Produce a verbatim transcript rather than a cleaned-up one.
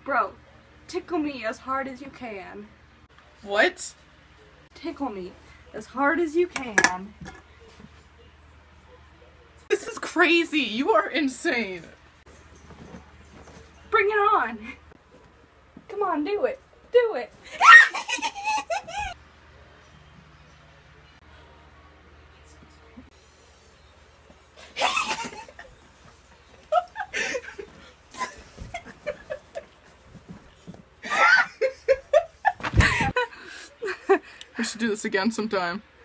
Bro, tickle me as hard as you can. What? Tickle me as hard as you can. This is crazy. You are insane. Bring it on. Come on, do it. Do it. We should do this again sometime.